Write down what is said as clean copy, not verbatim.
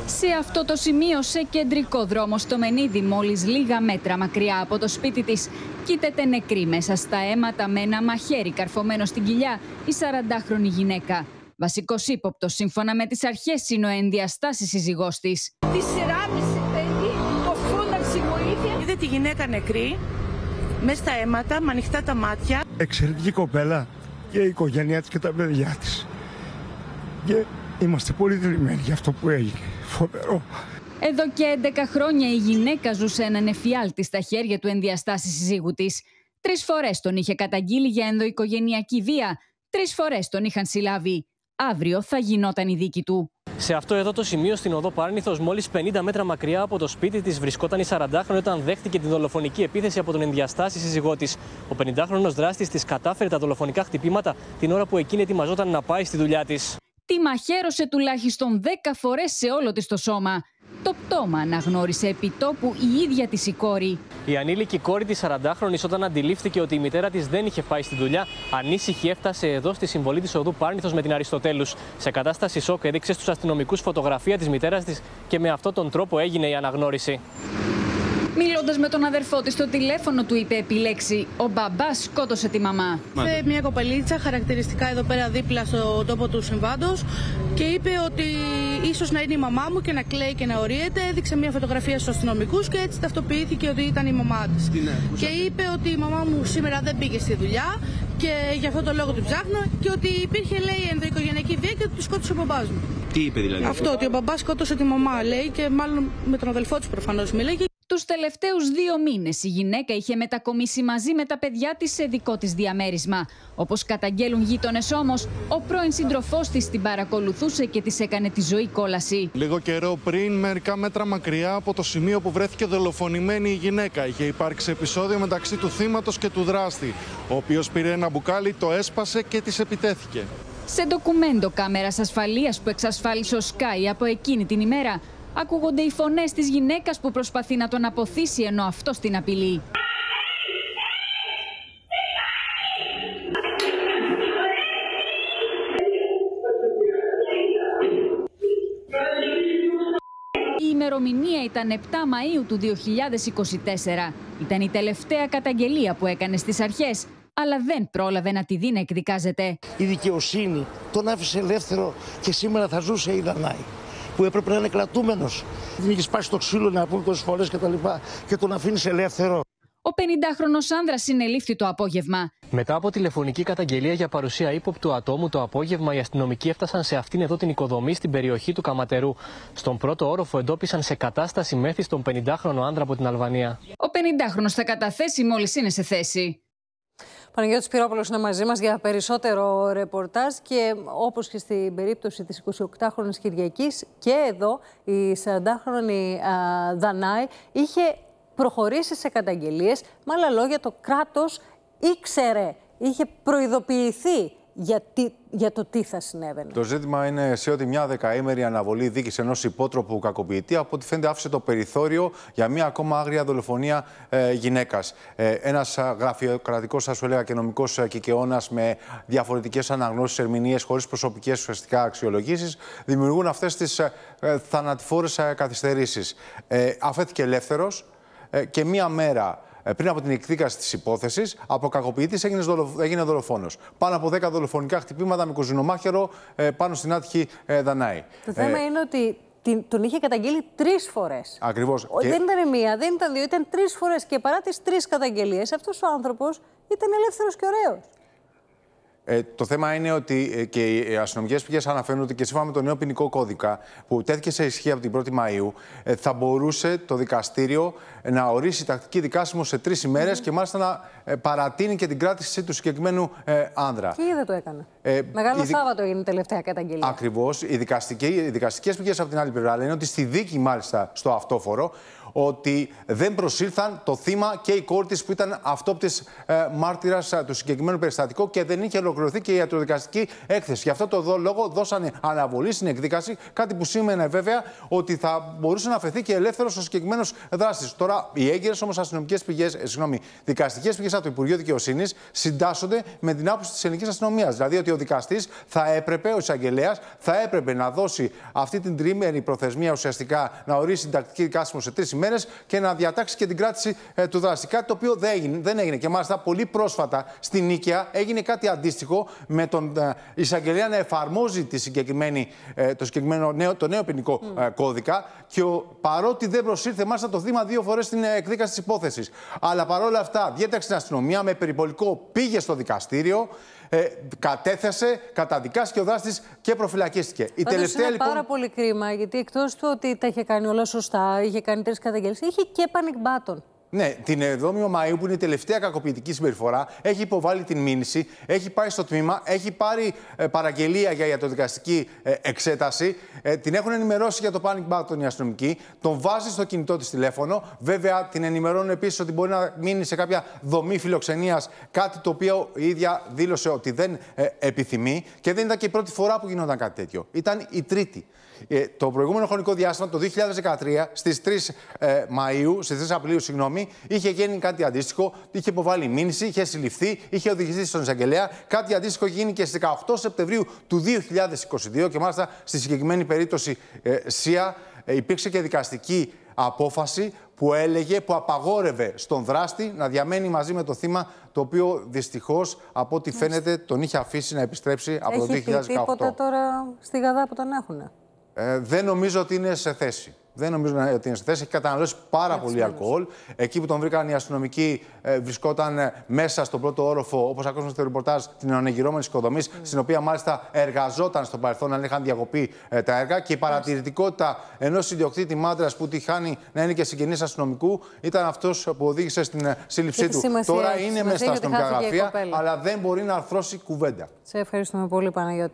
Σε αυτό το σημείο, σε κεντρικό δρόμο στο Μενίδη, μόλις λίγα μέτρα μακριά από το σπίτι της, κοίταται νεκρή μέσα στα αίματα με ένα μαχαίρι καρφωμένο στην κοιλιά η 40χρονη γυναίκα. Βασικός ύποπτος, σύμφωνα με τις αρχές, είναι ο ενδιαστάσης σύζυγός της. Τη 4,5 παιδί το φώναξε βοήθεια. Είδε τη γυναίκα νεκρή, μέσα στα αίματα, με ανοιχτά τα μάτια. Εξαιρετική κοπέλα και η οικογένειά της και τα παιδιά της. Και είμαστε πολύ θλιμμένοι για αυτό που έγινε. Φοβερό. Εδώ και 11 χρόνια η γυναίκα ζούσε έναν εφιάλτη στα χέρια του ενδιαστάσης συζύγου της. 3 φορές τον είχε καταγγείλει για ενδοοικογενειακή βία. 3 φορές τον είχαν συλλάβει. Αύριο θα γινόταν η δίκη του. Σε αυτό εδώ το σημείο στην οδό Πάρνηθος, μόλις 50 μέτρα μακριά από το σπίτι της, βρισκόταν η 40χρονη όταν δέχτηκε την δολοφονική επίθεση από τον ενδιαστάση σύζυγό της. Ο 50χρονος δράστης της κατάφερε τα δολοφονικά χτυπήματα την ώρα που εκείνη ετοιμαζόταν να πάει στη δουλειά της. Τη μαχαίρωσε τουλάχιστον 10 φορές σε όλο της το σώμα. Το πτώμα αναγνώρισε επιτόπου η ίδια της η κόρη. Η ανήλικη κόρη της 40χρονης, όταν αντιλήφθηκε ότι η μητέρα της δεν είχε πάει στη δουλειά, ανήσυχη έφτασε εδώ στη συμβολή της οδού Πάρνηθος με την Αριστοτέλους. Σε κατάσταση σοκ έδειξε στους αστυνομικούς φωτογραφία της μητέρας της και με αυτόν τον τρόπο έγινε η αναγνώριση. Μιλώντας με τον αδερφό της στο τηλέφωνο, του είπε επιλέξει: ο μπαμπάς σκότωσε τη μαμά. Μια κοπελίτσα χαρακτηριστικά εδώ πέρα δίπλα στο τόπο του συμβάντος και είπε ότι ίσως να είναι η μαμά μου και να κλαίει και να ορίεται. Έδειξε μια φωτογραφία στους αστυνομικούς και έτσι ταυτοποιήθηκε ότι ήταν η μαμά της. Και είπε ότι η μαμά μου σήμερα δεν πήγε στη δουλειά και γι' αυτό το λόγο την ψάχνω και ότι υπήρχε, λέει, ενδοοικογενειακή βία και ότι τη σκότωσε ο μπαμπάς μου. Τι είπε δηλαδή? Αυτό, ότι ο μπαμπάς σκότωσε τη μαμά, λέει, και μάλλον με τον αδελφό της προφανώς μιλάει. Τους τελευταίους 2 μήνες η γυναίκα είχε μετακομίσει μαζί με τα παιδιά της σε δικό της διαμέρισμα. Όπως καταγγέλουν γείτονες όμως, ο πρώην σύντροφός της την παρακολουθούσε και της έκανε τη ζωή κόλαση. Λίγο καιρό πριν, μερικά μέτρα μακριά από το σημείο που βρέθηκε δολοφονημένη η γυναίκα, είχε υπάρξει επεισόδιο μεταξύ του θύματος και του δράστη, ο οποίος πήρε ένα μπουκάλι, το έσπασε και της επιτέθηκε. Σε ντοκουμέντο κάμερας ασφαλείας που εξασφάλισε ο Sky από εκείνη την ημέρα, ακούγονται οι φωνές της γυναίκας που προσπαθεί να τον αποθήσει ενώ αυτός την απειλεί. Η ημερομηνία ήταν 7 Μαΐου του 2024. Ήταν η τελευταία καταγγελία που έκανε στις αρχές, αλλά δεν πρόλαβε να τη δει να εκδικάζεται. Η δικαιοσύνη τον άφησε ελεύθερο και σήμερα θα ζούσε η Δανάη, που έπρεπε να είναι κρατούμενος. Την είχε σπάσει το ξύλο να πούμε τόσες φορές και τον αφήνεις ελεύθερο. Ο 50χρονος άνδρας συνελήφθη το απόγευμα. Μετά από τηλεφωνική καταγγελία για παρουσία ύποπτου ατόμου το απόγευμα, οι αστυνομικοί έφτασαν σε αυτήν εδώ την οικοδομή στην περιοχή του Καματερού. Στον πρώτο όροφο εντόπισαν σε κατάσταση μέθης τον 50χρονο άνδρα από την Αλβανία. Ο 50χρονος θα καταθέσει μόλις είναι σε θέση. Παναγιώτης Σπυρόπουλος είναι μαζί μας για περισσότερο ρεπορτάζ και όπως και στην περίπτωση της 28χρονης Κυριακής και εδώ η 40χρονη Δανάη είχε προχωρήσει σε καταγγελίες. Με άλλα λόγια, το κράτος ήξερε, είχε προειδοποιηθεί για το τι θα συνέβαινε. Το ζήτημα είναι σε ότι μια δεκαήμερη αναβολή δίκης ενός υπότροπου κακοποιητή, από ό,τι φαίνεται, άφησε το περιθώριο για μια ακόμα άγρια δολοφονία γυναίκας. Ένας γραφειοκρατικός, ας έλεγα, και νομικός κικαιώνας με διαφορετικές αναγνώσεις, ερμηνείες, χωρίς προσωπικές ουσιαστικά αξιολογήσεις, δημιουργούν αυτές τις θανατηφόρες καθυστερήσεις. Αφέθηκε ελεύθερος και μία μέρα πριν από την εκδίκαση της υπόθεσης, από κακοποιητής έγινε δολοφόνος. Πάνω από 10 δολοφονικά χτυπήματα με κουζινομάχαιρο πάνω στην άτυχη Δανάη. Το θέμα είναι ότι τον είχε καταγγείλει 3 φορές. Ακριβώς. Δεν ήταν μία, δεν ήταν 2, ήταν 3 φορές. Και παρά τις 3 καταγγελίες, αυτός ο άνθρωπος ήταν ελεύθερος και ωραίος. Το θέμα είναι ότι και οι αστυνομικές πηγές αναφέρουν ότι και σύμφωνα με τον νέο ποινικό κώδικα που τέθηκε σε ισχύ από την 1η Μαΐου, θα μπορούσε το δικαστήριο να ορίσει τακτική δικάσιμο σε 3 ημέρες και μάλιστα να παρατείνει και την κράτηση του συγκεκριμένου άνδρα. Και δεν το έκανε. Μεγάλο Σάββατο έγινε η τελευταία καταγγελία. Ακριβώς. Οι δικαστικές πηγές από την άλλη πλευρά λένε ότι στη δίκη, μάλιστα στο αυτόφορο, ότι δεν προσήλθαν το θύμα και η κόρη της που ήταν αυτόπτης μάρτυρας του συγκεκριμένου περιστατικού και δεν είχε ολοκληρωθεί ολοκληρωθεί και η ιατροδικαστική έκθεση. Γι' αυτό το λόγο δώσανε αναβολή στην εκδίκαση, κάτι που σήμαινε βέβαια ότι θα μπορούσε να αφαιθεί και ελεύθερο ο συγκεκριμένος δράστης. Τώρα, οι έγκυρες όμως αστυνομικές πηγές, δικαστικές πηγές από το Υπουργείο Δικαιοσύνης συντάσσονται με την άποψη της ελληνικής αστυνομίας. Δηλαδή ότι ο δικαστής θα έπρεπε, ο εισαγγελέας, θα έπρεπε να δώσει αυτή την τριήμερη προθεσμία ουσιαστικά να ορίσει συντακτική κάσιμο σε 3 ημέρες και να διατάξει και την κράτηση του δράστη. Κάτι το οποίο δεν έγινε. Και μάλιστα πολύ πρόσφατα στην Νίκαια έγινε κάτι αντίστοιχο με τον εισαγγελέα να εφαρμόζει το νέο ποινικό κώδικα και παρότι δεν προσήλθε μάλιστα το θύμα 2 φορές στην εκδίκαση της υπόθεσης. Αλλά παρόλα αυτά διέταξε την αστυνομία με περιπολικό, πήγε στο δικαστήριο. Κατέθεσε, καταδικάστηκε ο δράστης και προφυλακίστηκε. Η τελευταία είναι πάρα πολύ κρίμα, γιατί εκτός του ότι τα είχε κάνει όλα σωστά, είχε κάνει 3 καταγγελίες, είχε και panic button. Ναι, την 7η Μαΐου, που είναι η τελευταία κακοποιητική συμπεριφορά, έχει υποβάλει την μήνυση, έχει πάει στο τμήμα, έχει πάρει παραγγελία για ιατροδικαστική εξέταση, την έχουν ενημερώσει για το panic button οι αστυνομικοί, τον βάζει στο κινητό της τηλέφωνο. Βέβαια, την ενημερώνουν επίσης ότι μπορεί να μείνει σε κάποια δομή φιλοξενίας, κάτι το οποίο η ίδια δήλωσε ότι δεν επιθυμεί και δεν ήταν και η πρώτη φορά που γινόταν κάτι τέτοιο. Ήταν η τρίτη. Το προηγούμενο χρονικό διάστημα, το 2013, στις 3 Απριλίου, είχε γίνει κάτι αντίστοιχο. Είχε υποβάλει μήνυση, είχε συλληφθεί, είχε οδηγηθεί στον εισαγγελέα. Κάτι αντίστοιχο είχε γίνει και στις 18 Σεπτεμβρίου του 2022 και μάλιστα στη συγκεκριμένη περίπτωση ΣΥΑ υπήρξε και δικαστική απόφαση που απαγόρευε στον δράστη να διαμένει μαζί με το θύμα, το οποίο δυστυχώς από ό,τι φαίνεται τον είχε αφήσει να επιστρέψει από το 2018. Έχει πει τίποτα τώρα στη Γαδά που τον έχουνε? Δεν νομίζω ότι είναι σε θέση. Δεν νομίζω ότι είναι σε θέση. Έχει καταναλώσει πάρα πολύ αλκοόλ. Εκεί που τον βρήκαν οι αστυνομικοί, βρισκόταν μέσα στον πρώτο όροφο, όπως ακούσαμε στο ρεπορτάζ, την ανεγυρώμενη οικοδομή, στην οποία μάλιστα εργαζόταν στο παρελθόν, αν είχαν διακοπεί τα έργα. Και η παρατηρητικότητα ενός ιδιοκτήτη μάντρας που τυχάνει να είναι και συγγενής αστυνομικού ήταν αυτός που οδήγησε στην σύλληψή του. Τώρα είναι μέσα στα αστυνομικά γραφεία, αλλά δεν μπορεί να αρθρώσει κουβέντα. Σε ευχαριστούμε πολύ, Παναγιώτη.